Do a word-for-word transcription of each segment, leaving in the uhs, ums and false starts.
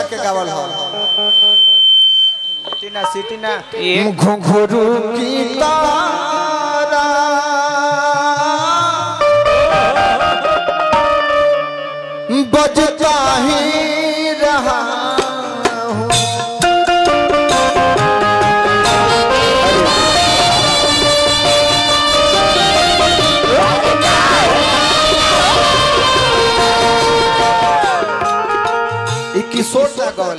के गावल हो सीटी ना सीटी ना घुंघरू की तारा बजता ही रहा हूँ किशोर का गौल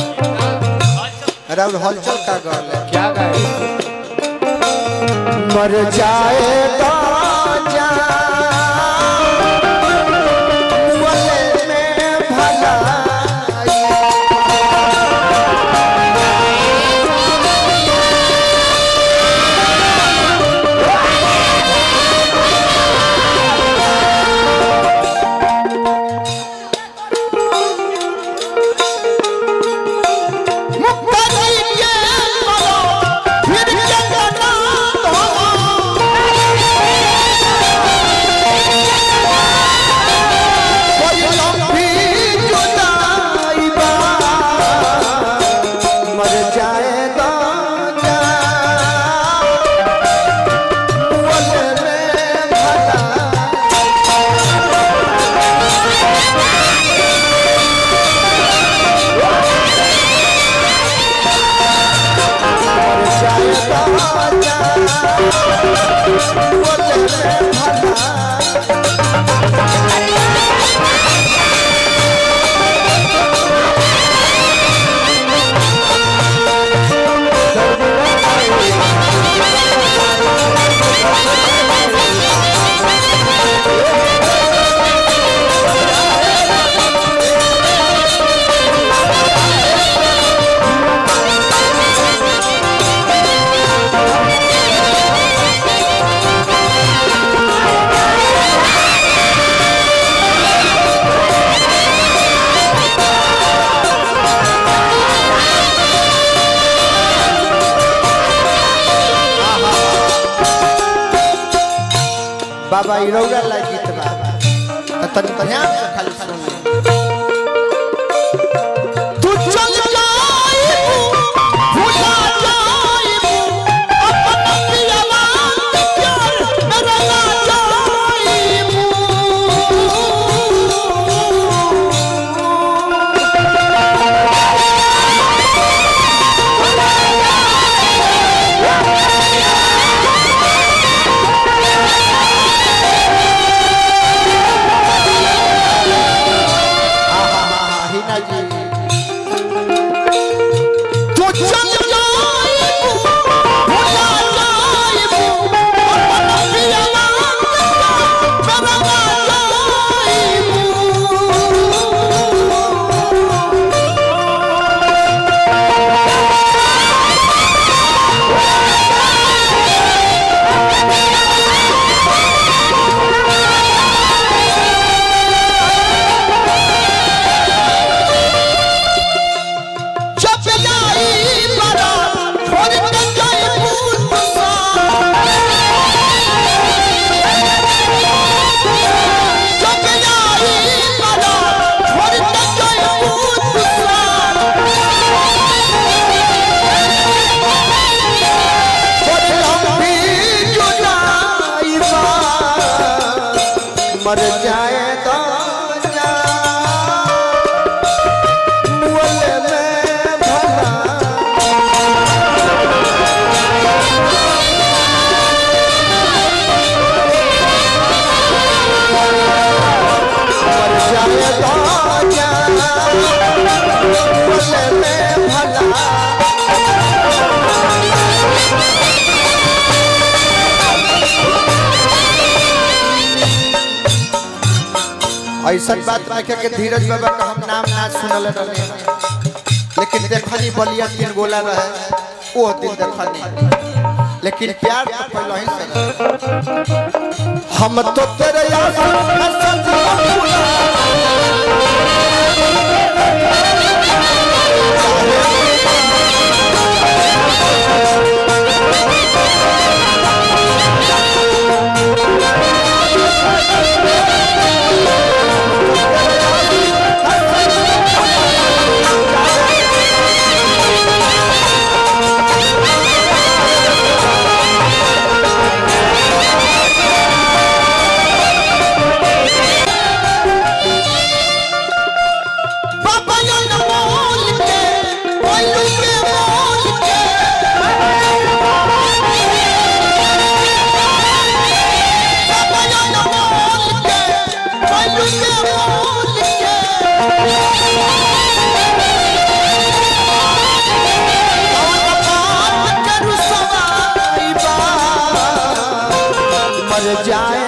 राहुल हलचल का गौल क्या गाए मर जाए तो जा मुअल्ले में भला बाबा इरौरा ला गीत बा तनी ध्यान से खाली सुन तू चल जाई भूला जाई अपन पियावा प्यार मेरा ला जाई मर जाए तो जा मुअल्ले में भला मर जाए तो जा मुअल्ले में भला ऐसा बात ना के धीरज बाबा का हम नाम ना सुनल रहे लेकिन देखनी बलिया तीन गोला रहे वो दिन देखनी लेकिन प्यार तो पहले ही से हम तो तेरे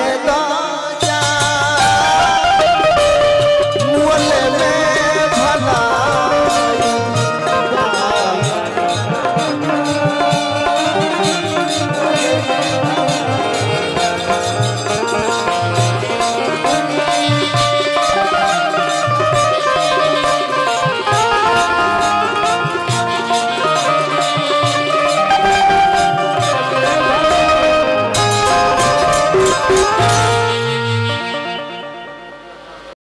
दो